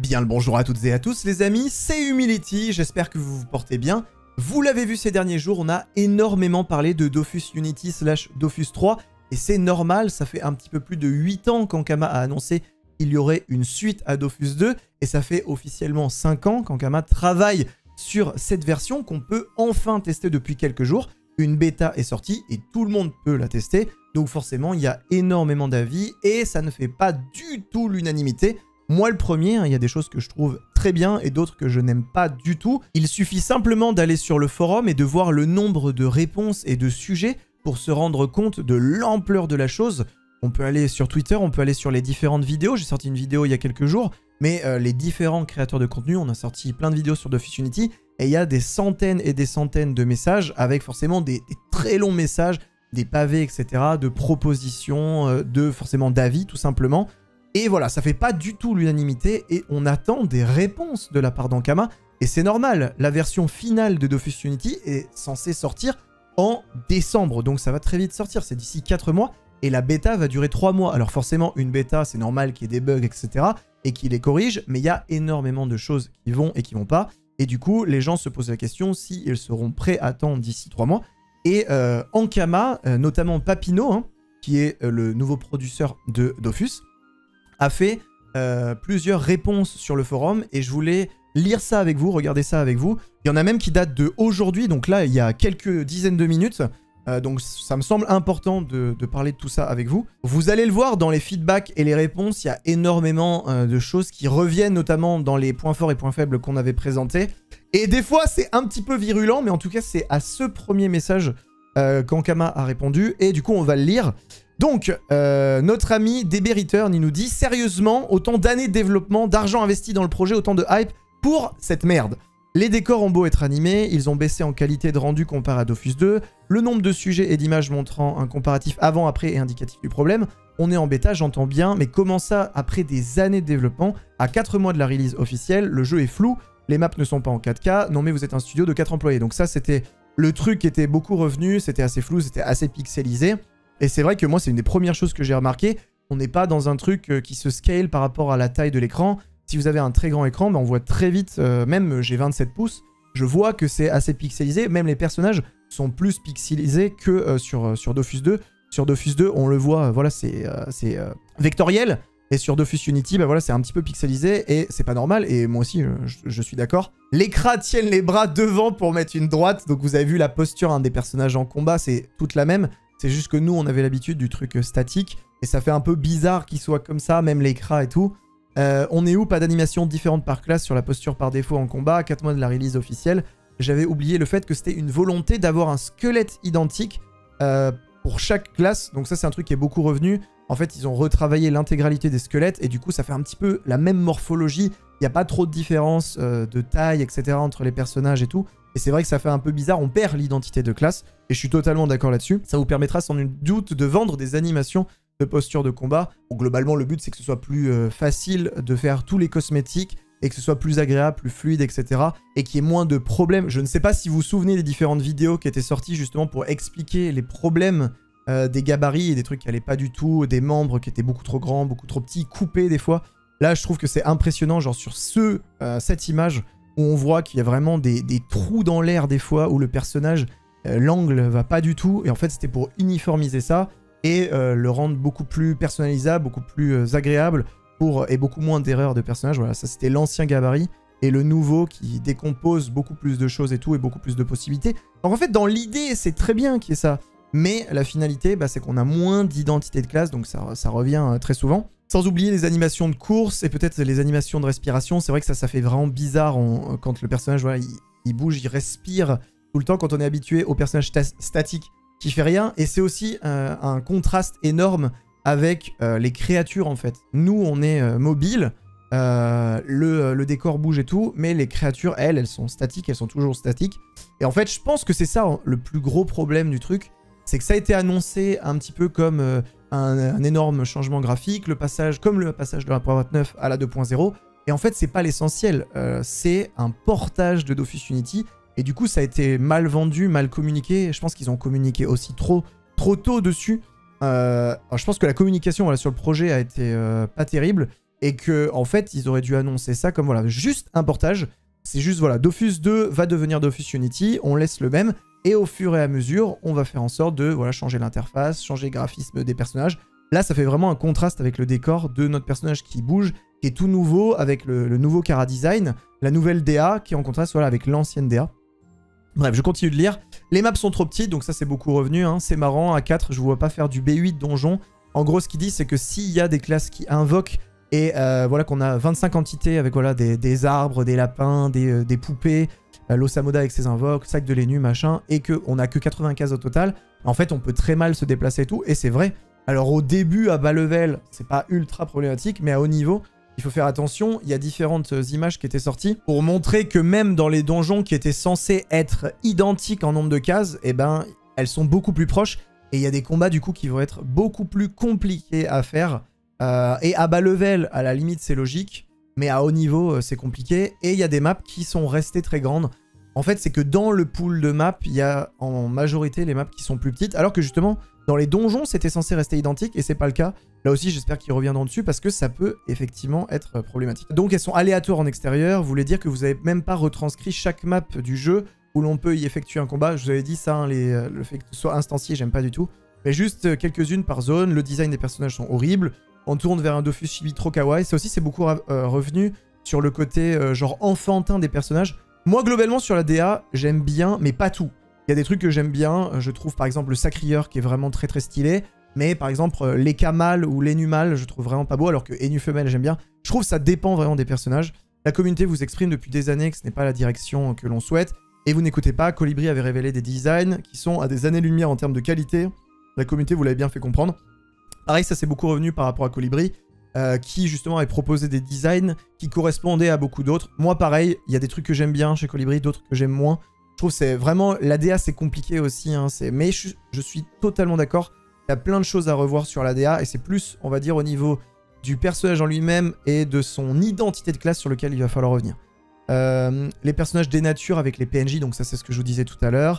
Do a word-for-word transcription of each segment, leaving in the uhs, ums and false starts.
Bien le bonjour à toutes et à tous les amis, c'est Humility, j'espère que vous vous portez bien. Vous l'avez vu ces derniers jours, on a énormément parlé de Dofus Unity slash Dofus trois, et c'est normal, ça fait un petit peu plus de huit ans qu'Ankama a annoncé qu'il y aurait une suite à Dofus deux, et ça fait officiellement cinq ans qu'Ankama travaille sur cette version qu'on peut enfin tester depuis quelques jours. Une bêta est sortie et tout le monde peut la tester, donc forcément il y a énormément d'avis et ça ne fait pas du tout l'unanimité. Moi le premier, hein, il y a des choses que je trouve très bien et d'autres que je n'aime pas du tout. Il suffit simplement d'aller sur le forum et de voir le nombre de réponses et de sujets pour se rendre compte de l'ampleur de la chose. On peut aller sur Twitter, on peut aller sur les différentes vidéos. J'ai sorti une vidéo il y a quelques jours, mais euh, les différents créateurs de contenu, on a sorti plein de vidéos sur Dofus Unity et il y a des centaines et des centaines de messages avec forcément des, des très longs messages, des pavés, et cetera, de propositions, euh, de forcément d'avis tout simplement. Et voilà, ça fait pas du tout l'unanimité et on attend des réponses de la part d'Ankama. Et c'est normal, la version finale de Dofus Unity est censée sortir en décembre, donc ça va très vite sortir, c'est d'ici quatre mois. Et la bêta va durer trois mois. Alors forcément, une bêta, c'est normal qu'il y ait des bugs, et cetera. Et qu'il les corrige, mais il y a énormément de choses qui vont et qui vont pas. Et du coup, les gens se posent la question si ils seront prêts à attendre d'ici trois mois. Et euh, Ankama, euh, notamment Papino, hein, qui est euh, le nouveau producteur de Dofus, a fait euh, plusieurs réponses sur le forum. Et je voulais lire ça avec vous, regarder ça avec vous. Il y en a même qui datent de aujourd'hui, donc là, il y a quelques dizaines de minutes. Euh, donc ça me semble important de, de parler de tout ça avec vous. Vous allez le voir dans les feedbacks et les réponses, il y a énormément euh, de choses qui reviennent, notamment dans les points forts et points faibles qu'on avait présentés. Et des fois, c'est un petit peu virulent, mais en tout cas, c'est à ce premier message euh, qu'Ankama a répondu. Et du coup, on va le lire. Donc, euh, notre ami D B Return, il nous dit « Sérieusement, autant d'années de développement, d'argent investi dans le projet, autant de hype pour cette merde. Les décors ont beau être animés, ils ont baissé en qualité de rendu comparé à Dofus deux. Le nombre de sujets et d'images montrant un comparatif avant-après est indicatif du problème. On est en bêta, j'entends bien, mais comment ça, après des années de développement, à quatre mois de la release officielle, le jeu est flou, les maps ne sont pas en quatre K, non mais vous êtes un studio de quatre employés. » Donc ça, c'était le truc qui était beaucoup revenu, c'était assez flou, c'était assez pixelisé. Et c'est vrai que moi, c'est une des premières choses que j'ai remarqué. On n'est pas dans un truc qui se scale par rapport à la taille de l'écran. Si vous avez un très grand écran, bah on voit très vite, euh, même j'ai vingt-sept pouces, je vois que c'est assez pixelisé. Même les personnages sont plus pixelisés que euh, sur, euh, sur Dofus deux. Sur Dofus deux, on le voit, euh, voilà, c'est euh, euh, vectoriel. Et sur Dofus Unity, bah voilà, c'est un petit peu pixelisé et c'est pas normal. Et moi aussi, je, je suis d'accord. Les crats tiennent les bras devant pour mettre une droite. Donc vous avez vu la posture hein, des personnages en combat, c'est toute la même. C'est juste que nous, on avait l'habitude du truc statique. Et ça fait un peu bizarre qu'il soit comme ça, même les crats et tout. Euh, on est où? Pas d'animation différente par classe sur la posture par défaut en combat, à quatre mois de la release officielle. J'avais oublié le fait que c'était une volonté d'avoir un squelette identique euh, pour chaque classe. Donc ça, c'est un truc qui est beaucoup revenu. En fait, ils ont retravaillé l'intégralité des squelettes et du coup, ça fait un petit peu la même morphologie. Il n'y a pas trop de différence euh, de taille, et cetera entre les personnages et tout. Et c'est vrai que ça fait un peu bizarre, on perd l'identité de classe. Et je suis totalement d'accord là-dessus. Ça vous permettra sans nul doute de vendre des animations de posture de combat. Bon, globalement, le but, c'est que ce soit plus euh, facile de faire tous les cosmétiques et que ce soit plus agréable, plus fluide, et cetera. Et qu'il y ait moins de problèmes. Je ne sais pas si vous vous souvenez des différentes vidéos qui étaient sorties justement pour expliquer les problèmes euh, des gabarits et des trucs qui n'allaient pas du tout, des membres qui étaient beaucoup trop grands, beaucoup trop petits, coupés des fois. Là, je trouve que c'est impressionnant, genre sur ce, euh, cette image où on voit qu'il y a vraiment des, des trous dans l'air des fois, où le personnage, euh, l'angle va pas du tout. Et en fait, c'était pour uniformiser ça et euh, le rendre beaucoup plus personnalisable, beaucoup plus euh, agréable pour, et beaucoup moins d'erreurs de personnages. Voilà, ça c'était l'ancien gabarit et le nouveau qui décompose beaucoup plus de choses et tout et beaucoup plus de possibilités. Donc en fait, dans l'idée, c'est très bien qu'il y ait ça. Mais la finalité, bah, c'est qu'on a moins d'identité de classe, donc ça, ça revient euh, très souvent. Sans oublier les animations de course et peut-être les animations de respiration. C'est vrai que ça, ça fait vraiment bizarre on, quand le personnage, voilà, il, il bouge, il respire tout le temps quand on est habitué au personnage statique qui fait rien. Et c'est aussi euh, un contraste énorme avec euh, les créatures en fait. Nous, on est euh, mobile, euh, le, le décor bouge et tout, mais les créatures, elles, elles sont statiques, elles sont toujours statiques. Et en fait, je pense que c'est ça hein, le plus gros problème du truc. C'est que ça a été annoncé un petit peu comme euh, un, un énorme changement graphique, le passage, comme le passage de la un point vingt-neuf à la deux point zéro. Et en fait, c'est pas l'essentiel. Euh, c'est un portage de Dofus Unity. Et du coup, ça a été mal vendu, mal communiqué. Je pense qu'ils ont communiqué aussi trop, trop tôt dessus. Euh, alors je pense que la communication voilà, sur le projet a été euh, pas terrible. et que en fait, ils auraient dû annoncer ça comme voilà, juste un portage. C'est juste voilà, Dofus deux va devenir Dofus Unity, on laisse le même, et au fur et à mesure, on va faire en sorte de voilà, changer l'interface, changer le graphisme des personnages. Là, ça fait vraiment un contraste avec le décor de notre personnage qui bouge, qui est tout nouveau, avec le, le nouveau Chara Design, la nouvelle D A qui est en contraste voilà, avec l'ancienne D A. Bref, je continue de lire. Les maps sont trop petites, donc ça c'est beaucoup revenu, hein. C'est marrant, à quatre, je ne vois pas faire du B huit donjon. En gros, ce qu'il dit, c'est que s'il y a des classes qui invoquent, et euh, voilà qu'on a vingt-cinq entités avec voilà, des, des arbres, des lapins, des, euh, des poupées, euh, l'Osamoda avec ses invoques, sac de l'énu, machin, et qu'on n'a que quatre-vingt-quinze au total, en fait on peut très mal se déplacer et tout, et c'est vrai. Alors au début, à bas level, c'est pas ultra problématique, mais à haut niveau, il faut faire attention. Il y a différentes images qui étaient sorties pour montrer que même dans les donjons qui étaient censés être identiques en nombre de cases, eh ben, elles sont beaucoup plus proches, et il y a des combats du coup qui vont être beaucoup plus compliqués à faire. Euh, et à bas level, à la limite, c'est logique, mais à haut niveau, c'est compliqué. Et il y a des maps qui sont restées très grandes. En fait, c'est que dans le pool de maps, il y a en majorité les maps qui sont plus petites, alors que justement, dans les donjons, c'était censé rester identique, et c'est pas le cas. Là aussi, j'espère qu'ils reviendront dessus, parce que ça peut effectivement être problématique. Donc, elles sont aléatoires en extérieur, vous voulez dire que vous n'avez même pas retranscrit chaque map du jeu, où l'on peut y effectuer un combat. Je vous avais dit ça, hein, les, le fait que ce soit instancié, j'aime pas du tout. Mais juste quelques-unes par zone, le design des personnages sont horribles. On tourne vers un Dofus chibi trop kawaii. Ça aussi, c'est beaucoup euh, revenu sur le côté euh, genre enfantin des personnages. Moi, globalement, sur la D A, j'aime bien, mais pas tout. Il y a des trucs que j'aime bien. Je trouve, par exemple, le Sacrieur qui est vraiment très très stylé. Mais, par exemple, l'Eka mâle ou l'Enu mâle, je trouve vraiment pas beau, alors que Enu femelle, j'aime bien. Je trouve que ça dépend vraiment des personnages. La communauté vous exprime depuis des années que ce n'est pas la direction que l'on souhaite. Et vous n'écoutez pas, Colibri avait révélé des designs qui sont à des années-lumière en termes de qualité. La communauté vous l'avez bien fait comprendre. Pareil, ça c'est beaucoup revenu par rapport à Colibri, euh, qui justement avait proposé des designs qui correspondaient à beaucoup d'autres. Moi pareil, il y a des trucs que j'aime bien chez Colibri, d'autres que j'aime moins. Je trouve que c'est vraiment... La D A c'est compliqué aussi, hein, mais je, je suis totalement d'accord. Il y a plein de choses à revoir sur la D A, et c'est plus, on va dire, au niveau du personnage en lui-même et de son identité de classe sur lequel il va falloir revenir. Euh, les personnages dénaturent avec les P N J, donc ça c'est ce que je vous disais tout à l'heure.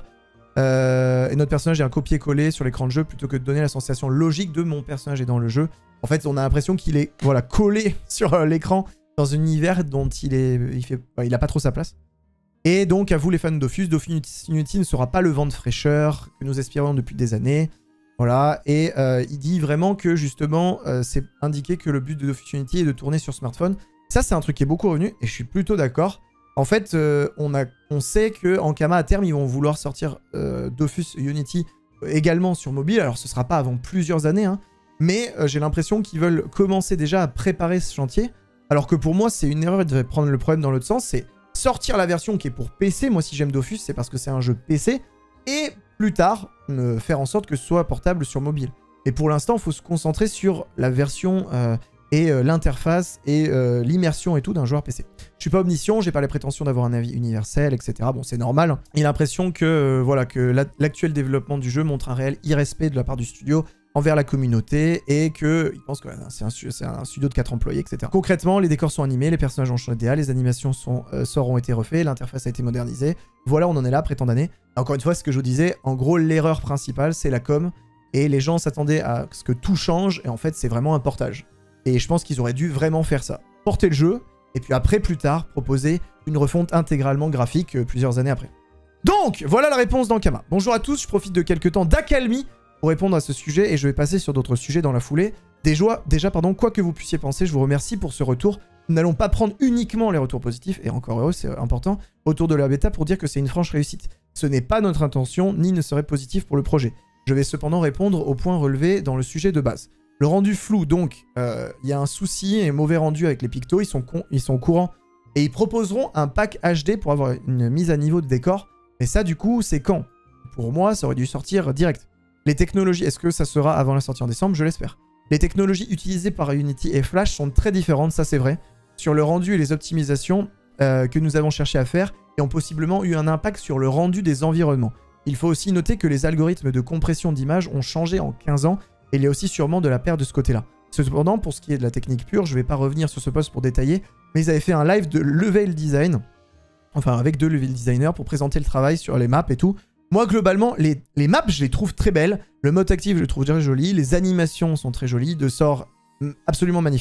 Euh, et notre personnage est un copier-coller sur l'écran de jeu plutôt que de donner la sensation logique de mon personnage est dans le jeu. En fait, on a l'impression qu'il est voilà, collé sur euh, l'écran dans un univers dont il est, il fait, bah, il a pas trop sa place. Et donc, à vous les fans de Dofus, Dofus Unity ne sera pas le vent de fraîcheur que nous aspirons depuis des années. Voilà, et euh, il dit vraiment que justement, euh, c'est indiqué que le but de Dofus Unity est de tourner sur smartphone. Ça, c'est un truc qui est beaucoup revenu, et je suis plutôt d'accord. En fait, euh, on, a, on sait qu'Ankama, à terme, ils vont vouloir sortir euh, Dofus Unity également sur mobile. Alors, ce ne sera pas avant plusieurs années, hein, mais euh, j'ai l'impression qu'ils veulent commencer déjà à préparer ce chantier. Alors que pour moi, c'est une erreur, ils devraient prendre le problème dans l'autre sens. C'est sortir la version qui est pour P C. Moi, si j'aime Dofus, c'est parce que c'est un jeu P C. Et plus tard, euh, faire en sorte que ce soit portable sur mobile. Et pour l'instant, il faut se concentrer sur la version... Euh, et euh, l'interface et euh, l'immersion et tout d'un joueur P C. Je suis pas omniscient, j'ai pas les prétentions d'avoir un avis universel, et cetera. Bon, c'est normal. Hein. Il a l'impression que, euh, voilà, que l'actuel développement du jeu montre un réel irrespect de la part du studio envers la communauté et qu'il pense que c'est un, un studio de quatre employés, et cetera. Concrètement, les décors sont animés, les personnages ont changé de D A, les animations sont, euh, sorts ont été refaits, l'interface a été modernisée. Voilà, on en est là après tant d'années. Encore une fois, ce que je vous disais, en gros, l'erreur principale, c'est la com. Et les gens s'attendaient à ce que tout change, et en fait, c'est vraiment un portage. Et je pense qu'ils auraient dû vraiment faire ça. Porter le jeu, et puis après, plus tard, proposer une refonte intégralement graphique euh, plusieurs années après. Donc, voilà la réponse d'Ankama. Bonjour à tous, je profite de quelques temps d'accalmie pour répondre à ce sujet, et je vais passer sur d'autres sujets dans la foulée. Déjà, déjà, pardon, quoi que vous puissiez penser, je vous remercie pour ce retour. Nous n'allons pas prendre uniquement les retours positifs, et encore heureux, c'est important, autour de la bêta pour dire que c'est une franche réussite. Ce n'est pas notre intention, ni ne serait positif pour le projet. Je vais cependant répondre aux points relevés dans le sujet de base. Le rendu flou, donc, il euh, y a un souci et mauvais rendu avec les pictos, ils sont, con, ils sont courants. Et ils proposeront un pack H D pour avoir une mise à niveau de décor. Mais ça, du coup, c'est quand? Pour moi, ça aurait dû sortir direct. Les technologies, est-ce que ça sera avant la sortie en décembre? Je l'espère. Les technologies utilisées par Unity et Flash sont très différentes, ça c'est vrai. Sur le rendu et les optimisations euh, que nous avons cherché à faire et ont possiblement eu un impact sur le rendu des environnements. Il faut aussi noter que les algorithmes de compression d'images ont changé en quinze ans. Et il y a aussi sûrement de la perte de ce côté-là. Cependant, pour ce qui est de la technique pure, je ne vais pas revenir sur ce post pour détailler, mais ils avaient fait un live de level design, enfin avec deux level designers pour présenter le travail sur les maps et tout. Moi, globalement, les, les maps, je les trouve très belles. Le mode actif, je le trouve très joli. Les animations sont très jolies, de sorts absolument magnifiques.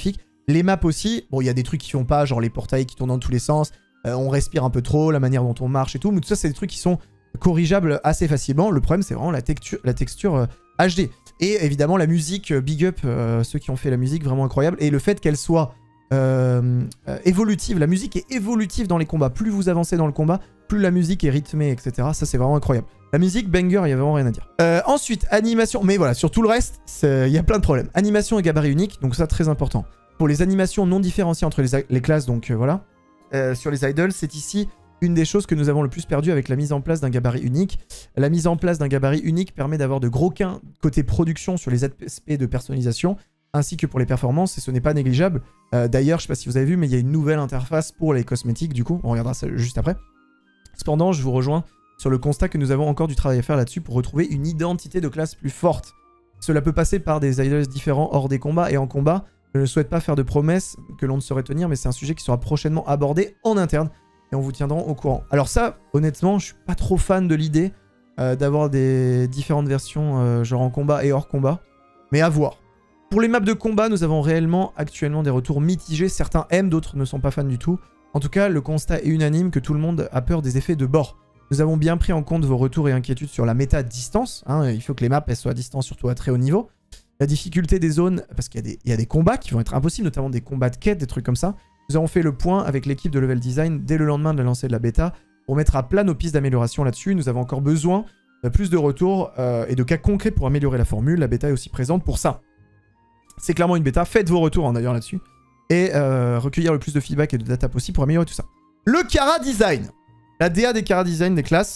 Les maps aussi, bon, il y a des trucs qui font pas, genre les portails qui tournent dans tous les sens, euh, on respire un peu trop, la manière dont on marche et tout, mais tout ça, c'est des trucs qui sont corrigeables assez facilement. Le problème, c'est vraiment la texture, la texture euh, H D. Et évidemment, la musique, euh, big up, euh, ceux qui ont fait la musique, vraiment incroyable. Et le fait qu'elle soit euh, euh, évolutive, la musique est évolutive dans les combats. Plus vous avancez dans le combat, plus la musique est rythmée, et cetera. Ça, c'est vraiment incroyable. La musique, banger, il y a vraiment rien à dire. Euh, ensuite, animation. Mais voilà, sur tout le reste, il y a plein de problèmes. Animation et gabarit unique, donc ça, très important. Pour les animations non différenciées entre les, les classes, donc euh, voilà. Euh, sur les idols, c'est ici une des choses que nous avons le plus perdu avec la mise en place d'un gabarit unique. La mise en place d'un gabarit unique permet d'avoir de gros gains côté production sur les aspects de personnalisation, ainsi que pour les performances, et ce n'est pas négligeable. Euh, D'ailleurs, je ne sais pas si vous avez vu, mais il y a une nouvelle interface pour les cosmétiques, du coup, on regardera ça juste après. Cependant, je vous rejoins sur le constat que nous avons encore du travail à faire là-dessus pour retrouver une identité de classe plus forte. Cela peut passer par des idols différents hors des combats et en combat. Je ne souhaite pas faire de promesses que l'on ne saurait tenir, mais c'est un sujet qui sera prochainement abordé en interne et on vous tiendra au courant. Alors ça, honnêtement, je suis pas trop fan de l'idée euh, d'avoir des différentes versions euh, genre en combat et hors combat, mais à voir. Pour les maps de combat, nous avons réellement actuellement des retours mitigés. Certains aiment, d'autres ne sont pas fans du tout. En tout cas, le constat est unanime que tout le monde a peur des effets de bord. Nous avons bien pris en compte vos retours et inquiétudes sur la méta distance. Hein, il faut que les maps elles soient à distance, surtout à très haut niveau. La difficulté des zones, parce qu'il y, y a des combats qui vont être impossibles, notamment des combats de quête, des trucs comme ça. Nous avons fait le point avec l'équipe de Level Design dès le lendemain de la lancée de la bêta pour mettre à plat nos pistes d'amélioration là-dessus. Nous avons encore besoin de plus de retours euh, et de cas concrets pour améliorer la formule. La bêta est aussi présente pour ça. C'est clairement une bêta. Faites vos retours hein, d'ailleurs là-dessus. Et euh, recueillir le plus de feedback et de data possible pour améliorer tout ça. Le Chara Design. La D A des Chara Design des classes.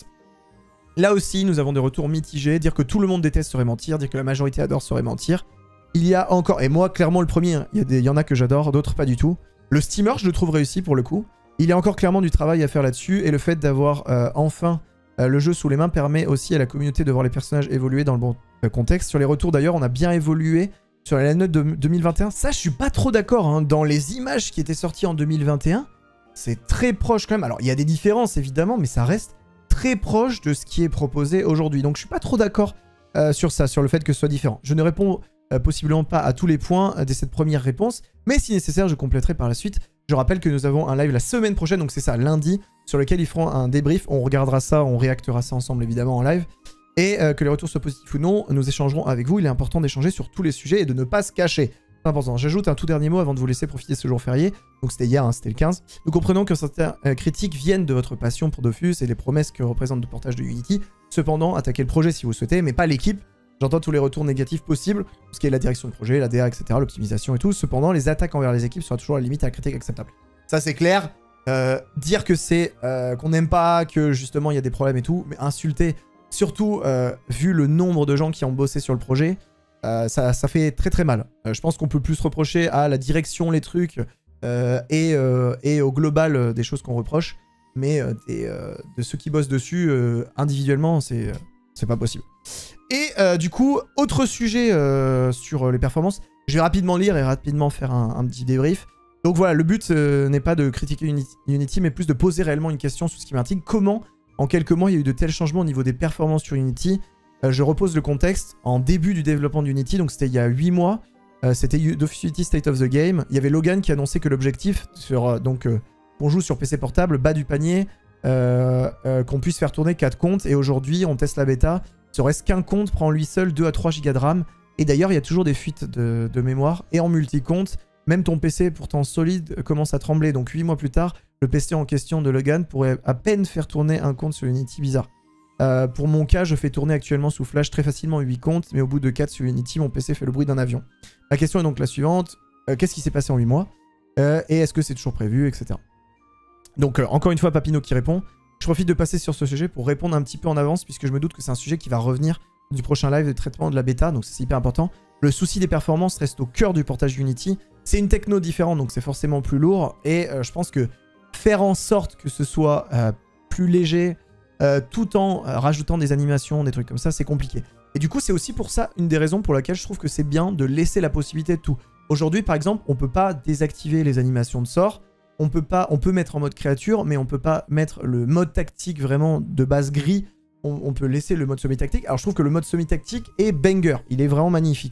Là aussi, nous avons des retours mitigés. Dire que tout le monde déteste serait mentir. Dire que la majorité adore serait mentir. Il y a encore, et moi clairement le premier, il y, a des, il y en a que j'adore, d'autres pas du tout. Le steamer, je le trouve réussi pour le coup. Il y a encore clairement du travail à faire là-dessus. Et le fait d'avoir euh, enfin euh, le jeu sous les mains permet aussi à la communauté de voir les personnages évoluer dans le bon euh, contexte. Sur les retours d'ailleurs, on a bien évolué sur la note de deux mille vingt et un. Ça, je suis pas trop d'accord. Hein. Dans les images qui étaient sorties en deux mille vingt et un, c'est très proche quand même. Alors, il y a des différences évidemment, mais ça reste très proche de ce qui est proposé aujourd'hui. Donc, je suis pas trop d'accord euh, sur ça, sur le fait que ce soit différent. Je ne réponds euh, possiblement pas à tous les points euh, de cette première réponse, mais si nécessaire, je compléterai par la suite. Je rappelle que nous avons un live la semaine prochaine, donc c'est ça, lundi, sur lequel ils feront un débrief. On regardera ça, on réactera ça ensemble évidemment en live. Et euh, que les retours soient positifs ou non, nous échangerons avec vous. Il est important d'échanger sur tous les sujets et de ne pas se cacher. C'est important. J'ajoute un tout dernier mot avant de vous laisser profiter de ce jour férié. Donc c'était hier, hein, c'était le quinze. Nous comprenons que certaines euh, critiques viennent de votre passion pour Dofus et les promesses que représente le portage de Unity. Cependant, attaquez le projet si vous souhaitez, mais pas l'équipe. J'entends tous les retours négatifs possibles, ce qui est la direction de projet, la D A, et cetera, l'optimisation et tout. Cependant, les attaques envers les équipes sera toujours la limite à la critique acceptable. Ça c'est clair. Euh, dire que c'est euh, qu'on n'aime pas, que justement il y a des problèmes et tout, mais insulter, surtout euh, vu le nombre de gens qui ont bossé sur le projet, euh, ça, ça fait très très mal. Euh, je pense qu'on peut plus reprocher à la direction, les trucs, euh, et, euh, et au global euh, des choses qu'on reproche, mais euh, des, euh, de ceux qui bossent dessus euh, individuellement, c'est euh, c'est pas possible. Et euh, du coup, autre sujet euh, sur les performances, je vais rapidement lire et rapidement faire un, un petit débrief. Donc voilà, le but euh, n'est pas de critiquer Unity, Unity, mais plus de poser réellement une question sur ce qui m'intrigue. Comment, en quelques mois, il y a eu de tels changements au niveau des performances sur Unity? euh, Je repose le contexte. En début du développement d'Unity, donc c'était il y a huit mois, euh, c'était Dofus Unity State of the Game. Il y avait Logan qui annonçait que l'objectif, sur euh, donc euh, on joue sur P C portable, bas du panier, euh, euh, qu'on puisse faire tourner quatre comptes. Et aujourd'hui, on teste la bêta. Serait-ce qu'un compte prend lui seul deux à trois gigas de RAM. Et d'ailleurs, il y a toujours des fuites de, de mémoire. Et en multi-compte, même ton P C pourtant solide commence à trembler. Donc huit mois plus tard, le P C en question de Logan pourrait à peine faire tourner un compte sur Unity. Bizarre. Euh, pour mon cas, je fais tourner actuellement sous Flash très facilement huit comptes, mais au bout de quatre sur Unity, mon P C fait le bruit d'un avion. La question est donc la suivante. Euh, Qu'est-ce qui s'est passé en huit mois euh, Et est-ce que c'est toujours prévu, et cetera. Donc euh, encore une fois, Papino qui répond. Je profite de passer sur ce sujet pour répondre un petit peu en avance, puisque je me doute que c'est un sujet qui va revenir du prochain live de traitement de la bêta, donc c'est hyper important. Le souci des performances reste au cœur du portage Unity. C'est une techno différente, donc c'est forcément plus lourd. Et euh, je pense que faire en sorte que ce soit euh, plus léger, euh, tout en euh, rajoutant des animations, des trucs comme ça, c'est compliqué. Et du coup, c'est aussi pour ça une des raisons pour laquelle je trouve que c'est bien de laisser la possibilité de tout. Aujourd'hui, par exemple, on peut pas désactiver les animations de sort. On peut pas, on peut mettre en mode créature, mais on peut pas mettre le mode tactique vraiment de base gris. On, on peut laisser le mode semi-tactique. Alors je trouve que le mode semi-tactique est banger. Il est vraiment magnifique.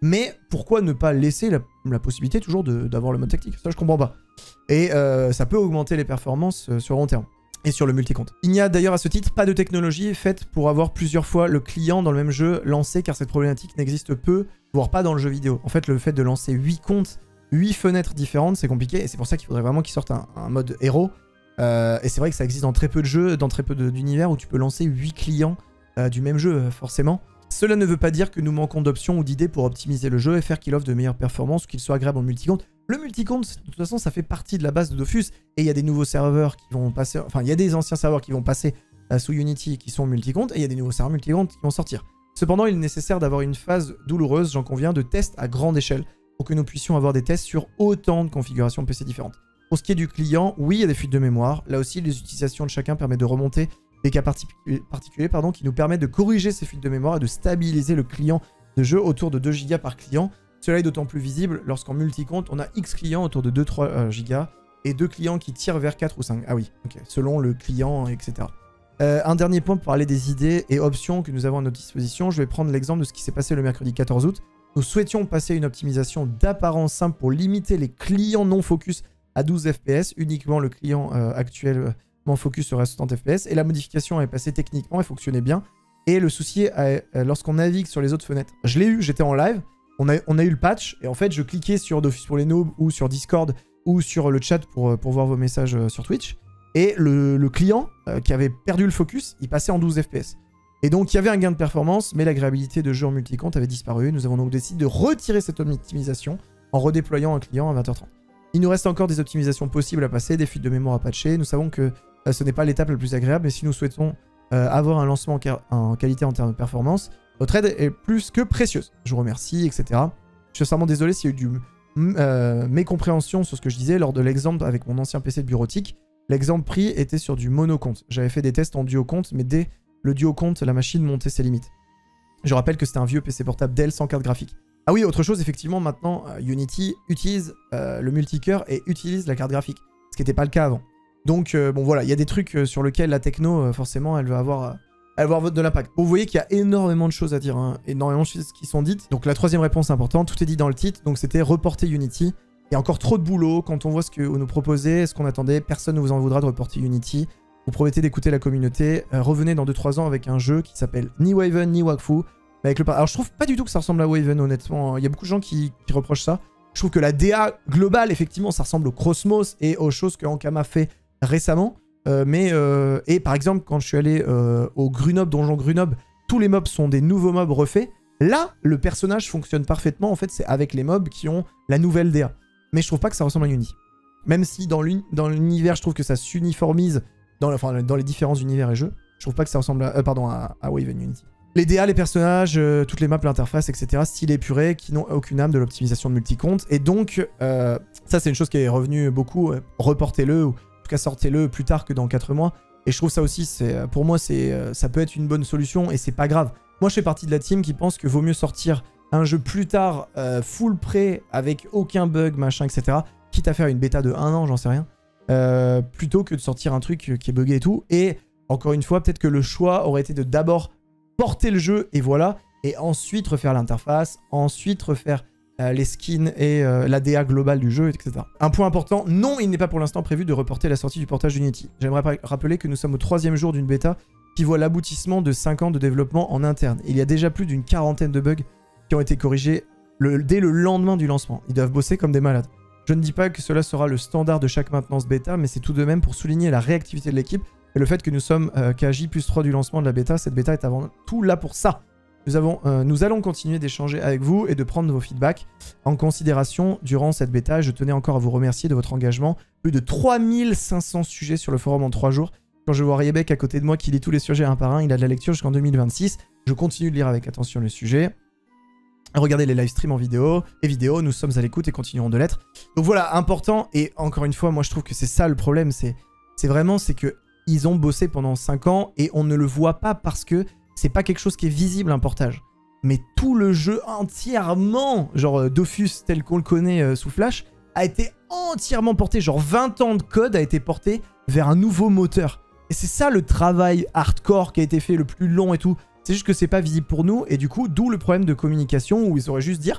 Mais pourquoi ne pas laisser la, la possibilité toujours d'avoir le mode tactique? Ça, je comprends pas. Et euh, ça peut augmenter les performances euh, sur long terme. Et sur le multi-compte. Il n'y a d'ailleurs à ce titre pas de technologie faite pour avoir plusieurs fois le client dans le même jeu lancé, car cette problématique n'existe peu, voire pas dans le jeu vidéo. En fait, le fait de lancer huit comptes, huit fenêtres différentes, c'est compliqué, et c'est pour ça qu'il faudrait vraiment qu'ils sortent un, un mode héros. Euh, et c'est vrai que ça existe dans très peu de jeux, dans très peu d'univers où tu peux lancer huit clients euh, du même jeu, euh, forcément. Cela ne veut pas dire que nous manquons d'options ou d'idées pour optimiser le jeu et faire qu'il offre de meilleures performances ou qu'il soit agréable en multi-compte. Le multi-compte, de toute façon, ça fait partie de la base de Dofus, et il y a des nouveaux serveurs qui vont passer, enfin, il y a des anciens serveurs qui vont passer euh, sous Unity qui sont multi-compte, et il y a des nouveaux serveurs multi-compte qui vont sortir. Cependant, il est nécessaire d'avoir une phase douloureuse, j'en conviens, de tests à grande échelle, pour que nous puissions avoir des tests sur autant de configurations P C différentes. Pour ce qui est du client, oui, il y a des fuites de mémoire. Là aussi, les utilisations de chacun permettent de remonter des cas particuliers, particuliers pardon, qui nous permettent de corriger ces fuites de mémoire et de stabiliser le client de jeu autour de deux gigas par client. Cela est d'autant plus visible lorsqu'en multi-compte, on a X clients autour de deux à trois gigas et deux clients qui tirent vers quatre ou cinq. Ah oui, ok, selon le client, et cetera. Euh, un dernier point pour parler des idées et options que nous avons à notre disposition. Je vais prendre l'exemple de ce qui s'est passé le mercredi quatorze août. Nous souhaitions passer une optimisation d'apparence simple pour limiter les clients non focus à douze F P S, uniquement le client euh, actuellement focus serait à soixante F P S, et la modification est passée techniquement, elle fonctionnait bien. Et le souci, euh, lorsqu'on navigue sur les autres fenêtres, je l'ai eu, j'étais en live, on a, on a eu le patch, et en fait je cliquais sur Dofus pour les noobs, ou sur Discord, ou sur le chat pour, pour voir vos messages euh, sur Twitch, et le, le client euh, qui avait perdu le focus, il passait en douze F P S. Et donc il y avait un gain de performance, mais l'agréabilité de jeu en multi-compte avait disparu. Nous avons donc décidé de retirer cette optimisation en redéployant un client à vingt heures trente. Il nous reste encore des optimisations possibles à passer, des fuites de mémoire à patcher. Nous savons que euh, ce n'est pas l'étape la plus agréable, mais si nous souhaitons euh, avoir un lancement en, en qualité en termes de performance, votre aide est plus que précieuse. Je vous remercie, et cetera. Je suis sincèrement désolé s'il y a eu du euh, mécompréhension sur ce que je disais lors de l'exemple avec mon ancien P C de bureautique. L'exemple pris était sur du monocompte. J'avais fait des tests en duo-compte, mais dès le duo-compte, la machine montait ses limites. Je rappelle que c'était un vieux P C portable Dell sans carte graphique. Ah oui, autre chose, effectivement, maintenant, euh, Unity utilise euh, le multicœur et utilise la carte graphique, ce qui n'était pas le cas avant. Donc, euh, bon, voilà, il y a des trucs euh, sur lesquels la techno, euh, forcément, elle va avoir, euh, elle va avoir de l'impact. Vous voyez qu'il y a énormément de choses à dire, hein, énormément de choses qui sont dites. Donc, la troisième réponse importante, tout est dit dans le titre, donc c'était reporter Unity. Il y a encore trop de boulot, quand on voit ce que vous nous proposez, ce qu'on attendait, personne ne vous en voudra de reporter Unity. Vous promettez d'écouter la communauté, euh, revenez dans deux trois ans avec un jeu qui s'appelle ni Waven ni Wakfu. Avec le... Alors je trouve pas du tout que ça ressemble à Waven, honnêtement. Il y a beaucoup de gens qui, qui reprochent ça. Je trouve que la D A globale, effectivement, ça ressemble au Cosmos et aux choses que Ankama fait récemment. Euh, mais, euh... et par exemple, quand je suis allé euh, au Grunob, Donjon Grunob, tous les mobs sont des nouveaux mobs refaits. Là, le personnage fonctionne parfaitement. En fait, c'est avec les mobs qui ont la nouvelle D A. Mais je trouve pas que ça ressemble à Unity. Même si dans l'univers, je trouve que ça s'uniformise dans, enfin, dans les différents univers et jeux. Je trouve pas que ça ressemble à, euh, pardon, à, à Waven Unity. Les D A, les personnages, euh, toutes les maps, l'interface, et cetera. Style épuré, qui n'ont aucune âme de l'optimisation de multi-compte. Et donc, euh, ça c'est une chose qui est revenue beaucoup. Euh, Reportez-le, ou en tout cas sortez-le plus tard que dans quatre mois. Et je trouve ça aussi, pour moi, euh, ça peut être une bonne solution et c'est pas grave. Moi, je fais partie de la team qui pense que vaut mieux sortir un jeu plus tard, euh, full prêt, avec aucun bug, machin, et cetera. Quitte à faire une bêta de un an, j'en sais rien. Euh, plutôt que de sortir un truc qui est buggé et tout. Et encore une fois, peut-être que le choix aurait été de d'abord porter le jeu et voilà, et ensuite refaire l'interface, ensuite refaire euh, les skins et euh, la D A globale du jeu, et cetera. Un point important, non, il n'est pas pour l'instant prévu de reporter la sortie du portage d'Unity. J'aimerais rappeler que nous sommes au troisième jour d'une bêta qui voit l'aboutissement de cinq ans de développement en interne. Il y a déjà plus d'une quarantaine de bugs qui ont été corrigés le, dès le lendemain du lancement. Ils doivent bosser comme des malades. Je ne dis pas que cela sera le standard de chaque maintenance bêta, mais c'est tout de même pour souligner la réactivité de l'équipe et le fait que nous sommes euh, qu'à J plus trois du lancement de la bêta. Cette bêta est avant tout là pour ça. Nous, avons, euh, nous allons continuer d'échanger avec vous et de prendre vos feedbacks en considération durant cette bêta. Je tenais encore à vous remercier de votre engagement. Plus de trois mille cinq cents sujets sur le forum en trois jours. Quand je vois Riebeck à côté de moi qui lit tous les sujets un par un, il a de la lecture jusqu'en deux mille vingt-six. Je continue de lire avec attention le sujet. Regardez les live streams en vidéo et vidéo, nous sommes à l'écoute et continuerons de l'être. Donc voilà, important, et encore une fois, moi je trouve que c'est ça le problème, c'est vraiment, c'est que ils ont bossé pendant cinq ans et on ne le voit pas parce que c'est pas quelque chose qui est visible un portage. Mais tout le jeu entièrement, genre Dofus tel qu'on le connaît euh, sous Flash, a été entièrement porté, genre vingt ans de code a été porté vers un nouveau moteur. Et c'est ça le travail hardcore qui a été fait le plus long et tout. C'est juste que c'est pas visible pour nous, et du coup, d'où le problème de communication où ils auraient juste dire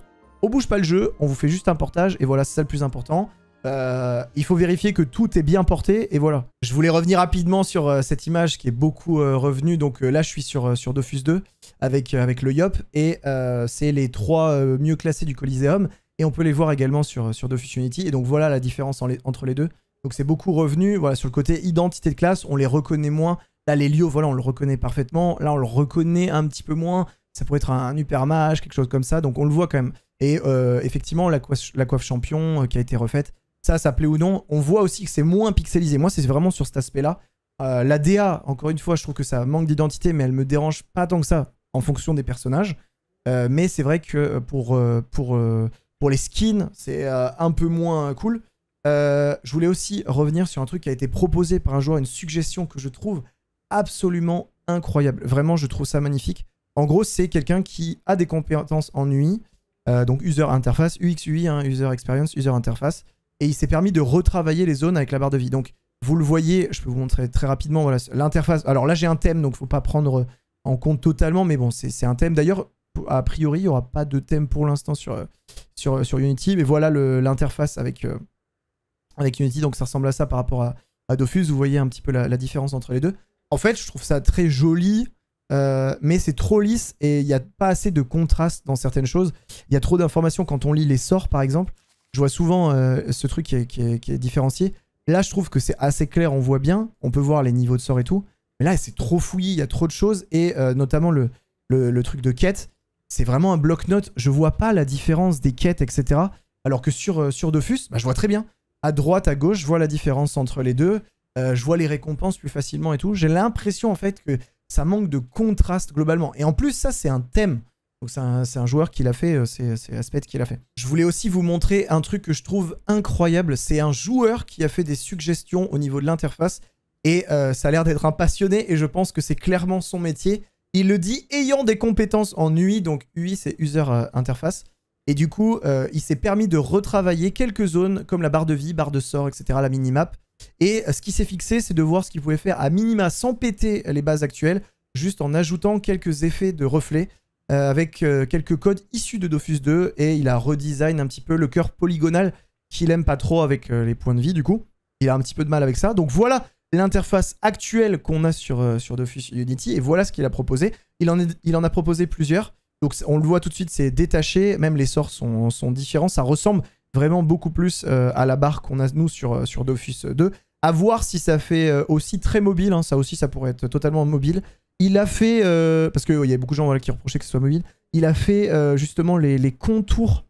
On bouge pas le jeu, on vous fait juste un portage, et voilà, c'est ça le plus important. Euh, il faut vérifier que tout est bien porté, et voilà. Je voulais revenir rapidement sur euh, cette image qui est beaucoup euh, revenue. Donc euh, là, je suis sur, euh, sur Dofus deux avec, euh, avec le Yop, et euh, c'est les trois euh, mieux classés du Coliseum, et on peut les voir également sur, sur Dofus Unity. Et donc voilà la différence en les, entre les deux. Donc c'est beaucoup revenu. Voilà, sur le côté identité de classe, on les reconnaît moins. Là, les Lio, voilà, on le reconnaît parfaitement. Là, on le reconnaît un petit peu moins. Ça pourrait être un, un hyper mage, quelque chose comme ça. Donc on le voit quand même. Et euh, effectivement, la coiffe, la coiffe champion euh, qui a été refaite, ça, ça plaît ou non. On voit aussi que c'est moins pixelisé. Moi, c'est vraiment sur cet aspect-là. Euh, la D A, encore une fois, je trouve que ça manque d'identité, mais elle me dérange pas tant que ça en fonction des personnages. Euh, mais c'est vrai que pour, euh, pour, euh, pour les skins, c'est euh, un peu moins cool. Euh, je voulais aussi revenir sur un truc qui a été proposé par un joueur, une suggestion que je trouve absolument incroyable. Vraiment, je trouve ça magnifique. En gros, c'est quelqu'un qui a des compétences en U I, euh, donc User Interface, U X U I, hein, User Experience, User Interface, et il s'est permis de retravailler les zones avec la barre de vie. Donc, vous le voyez, je peux vous montrer très rapidement, voilà, l'interface. Alors là, j'ai un thème, donc il ne faut pas prendre en compte totalement, mais bon, c'est un thème. D'ailleurs, a priori, il n'y aura pas de thème pour l'instant sur, sur, sur Unity, mais voilà l'interface avec, euh, avec Unity, donc ça ressemble à ça par rapport à, à Dofus. Vous voyez un petit peu la, la différence entre les deux. En fait, je trouve ça très joli, euh, mais c'est trop lisse et il n'y a pas assez de contraste dans certaines choses. Il y a trop d'informations quand on lit les sorts, par exemple. Je vois souvent euh, ce truc qui est, qui, est, qui est différencié. Là, je trouve que c'est assez clair, on voit bien. On peut voir les niveaux de sorts et tout. Mais là, c'est trop fouillis, il y a trop de choses. Et euh, notamment le, le, le truc de quête, c'est vraiment un bloc-notes. Je vois pas la différence des quêtes, et cetera. Alors que sur, euh, sur Dofus, bah, je vois très bien. À droite, à gauche, je vois la différence entre les deux. Euh, je vois les récompenses plus facilement et tout. J'ai l'impression en fait que ça manque de contraste globalement. Et en plus, ça, c'est un thème. Donc c'est un, un joueur qui l'a fait, c'est Aspect qui l'a fait. Je voulais aussi vous montrer un truc que je trouve incroyable. C'est un joueur qui a fait des suggestions au niveau de l'interface. Et euh, ça a l'air d'être un passionné et je pense que c'est clairement son métier. Il le dit ayant des compétences en U I, donc U I c'est User Interface. Et du coup, euh, il s'est permis de retravailler quelques zones comme la barre de vie, barre de sort, et cetera, la minimap. Et ce qui s'est fixé, c'est de voir ce qu'il pouvait faire à minima sans péter les bases actuelles, juste en ajoutant quelques effets de reflets euh, avec euh, quelques codes issus de Dofus deux. Et il a redesign un petit peu le cœur polygonal qu'il aime pas trop avec euh, les points de vie du coup. Il a un petit peu de mal avec ça. Donc voilà l'interface actuelle qu'on a sur, euh, sur Dofus Unity. Et voilà ce qu'il a proposé. Il en, est, il en a proposé plusieurs. Donc on le voit tout de suite, c'est détaché. Même les sorts sont, sont différents. Ça ressemble vraiment beaucoup plus euh, à la barre qu'on a nous sur, sur Dofus deux. À voir si ça fait euh, aussi très mobile. Hein. Ça aussi, ça pourrait être totalement mobile. Il a fait, euh, parce qu'il y a beaucoup de gens voilà, qui reprochaient que ce soit mobile, il a fait euh, justement les, les contours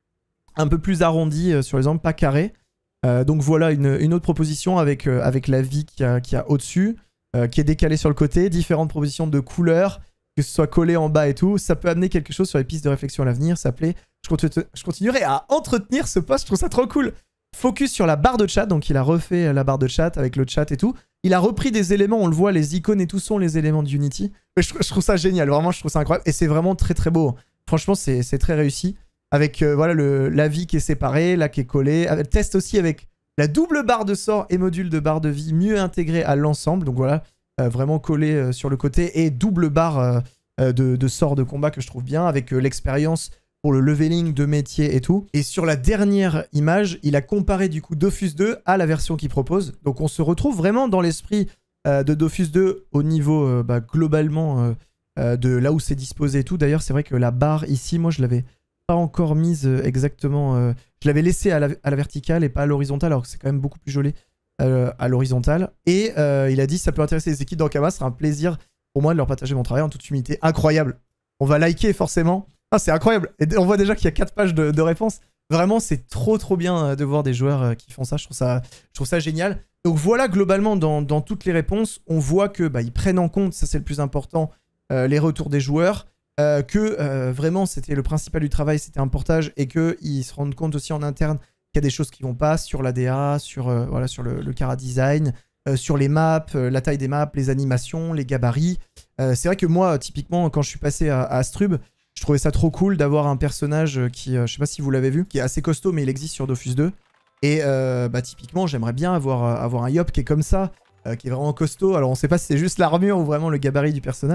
un peu plus arrondis euh, sur les angles, pas carrés. Euh, donc voilà une, une autre proposition avec, euh, avec la vie qu'il y a, qu'il y a au-dessus, euh, qui est décalée sur le côté, différentes propositions de couleurs, que ce soit collé en bas et tout. Ça peut amener quelque chose sur les pistes de réflexion à l'avenir. Ça plaît. Je, continue, je continuerai à entretenir ce post, je trouve ça trop cool. Focus sur la barre de chat, donc il a refait la barre de chat avec le chat et tout. Il a repris des éléments, on le voit, les icônes et tout sont les éléments d'Unity. Je, je trouve ça génial, vraiment je trouve ça incroyable. Et c'est vraiment très très beau. Franchement c'est très réussi. Avec euh, voilà, le, la vie qui est séparée, là qui est collée. Avec, test aussi avec la double barre de sort et module de barre de vie mieux intégrés à l'ensemble. Donc voilà, euh, vraiment collé euh, sur le côté. Et double barre euh, euh, de, de sort de combat que je trouve bien, avec euh, l'expérience pour le leveling de métier et tout. Et sur la dernière image, il a comparé du coup Dofus deux à la version qu'il propose. Donc on se retrouve vraiment dans l'esprit euh, de Dofus deux au niveau euh, bah, globalement euh, euh, de là où c'est disposé et tout. D'ailleurs, c'est vrai que la barre ici, moi je l'avais pas encore mise euh, exactement. Euh, je l'avais laissée à la, à la verticale et pas à l'horizontale, alors que c'est quand même beaucoup plus joli euh, à l'horizontale. Et euh, il a dit ça peut intéresser les équipes d'Ankama, ce sera un plaisir pour moi de leur partager mon travail en toute humilité. Incroyable. On va liker forcément. Ah, c'est incroyable. Et on voit déjà qu'il y a quatre pages de, de réponses. Vraiment, c'est trop trop bien de voir des joueurs qui font ça. Je trouve ça, je trouve ça génial. Donc voilà, globalement, dans, dans toutes les réponses, on voit que bah, ils prennent en compte, ça c'est le plus important, euh, les retours des joueurs, euh, que euh, vraiment c'était le principal du travail, c'était un portage, et qu'ils se rendent compte aussi en interne qu'il y a des choses qui vont pas sur l'A D A, sur, euh, voilà, sur le, le Chara Design, euh, sur les maps, euh, la taille des maps, les animations, les gabarits. Euh, c'est vrai que moi, typiquement, quand je suis passé à, à Astrub, je trouvais ça trop cool d'avoir un personnage qui, euh, je sais pas si vous l'avez vu, qui est assez costaud, mais il existe sur Dofus deux. Et euh, bah, typiquement, j'aimerais bien avoir, euh, avoir un Yop qui est comme ça, euh, qui est vraiment costaud. Alors on sait pas si c'est juste l'armure ou vraiment le gabarit du personnage.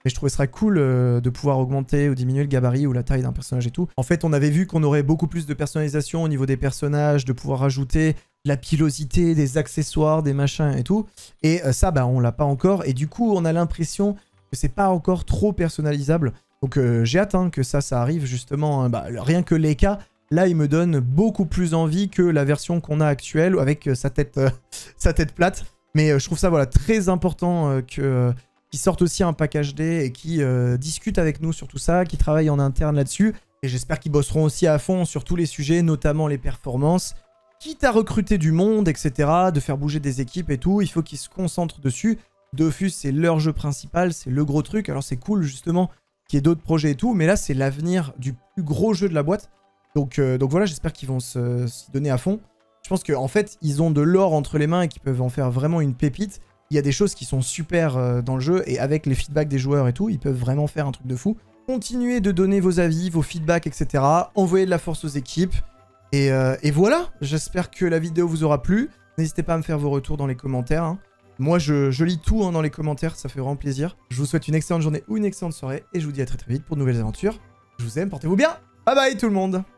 Mais je trouvais ça cool euh, de pouvoir augmenter ou diminuer le gabarit ou la taille d'un personnage et tout. En fait, on avait vu qu'on aurait beaucoup plus de personnalisation au niveau des personnages, de pouvoir ajouter de la pilosité, des accessoires, des machins et tout. Et euh, ça, bah, on l'a pas encore. Et du coup, on a l'impression que c'est pas encore trop personnalisable. Donc euh, j'ai hâte hein, que ça, ça arrive justement. Hein, bah, rien que les cas, là, il me donne beaucoup plus envie que la version qu'on a actuelle avec euh, sa, tête, euh, sa tête plate. Mais euh, je trouve ça voilà, très important euh, que... Euh, qui sortent aussi un pack H D et qui euh, discutent avec nous sur tout ça, qui travaillent en interne là-dessus. Et j'espère qu'ils bosseront aussi à fond sur tous les sujets, notamment les performances. Quitte à recruter du monde, et cetera, de faire bouger des équipes et tout, il faut qu'ils se concentrent dessus. Dofus, c'est leur jeu principal, c'est le gros truc. Alors c'est cool justement qu'il y ait d'autres projets et tout, mais là c'est l'avenir du plus gros jeu de la boîte. Donc, euh, donc voilà, j'espère qu'ils vont se, s'y donner à fond. Je pense qu'en fait, ils ont de l'or entre les mains et qu'ils peuvent en faire vraiment une pépite. Il y a des choses qui sont super euh, dans le jeu et avec les feedbacks des joueurs et tout, ils peuvent vraiment faire un truc de fou. Continuez de donner vos avis, vos feedbacks, et cetera. Envoyez de la force aux équipes. Et, euh, et voilà, j'espère que la vidéo vous aura plu. N'hésitez pas à me faire vos retours dans les commentaires. Hein. Moi, je, je lis tout hein, dans les commentaires, ça fait vraiment plaisir. Je vous souhaite une excellente journée ou une excellente soirée et je vous dis à très très vite pour de nouvelles aventures. Je vous aime, portez-vous bien. Bye bye tout le monde.